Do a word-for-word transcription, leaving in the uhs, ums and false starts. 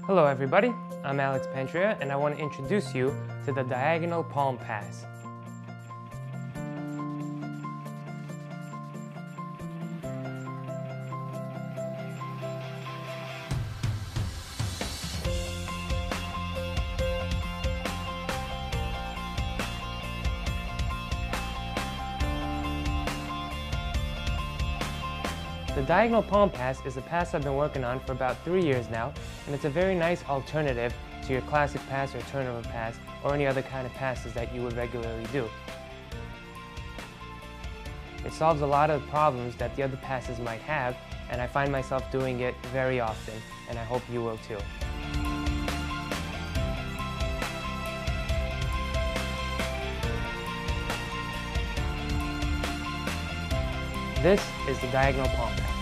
Hello everybody, I'm Alex Pandrea and I want to introduce you to the diagonal palm pass. The diagonal palm pass is a pass I've been working on for about three years now, and it's a very nice alternative to your classic pass or turnover pass or any other kind of passes that you would regularly do. It solves a lot of problems that the other passes might have, and I find myself doing it very often, and I hope you will too. This is the diagonal palm pass.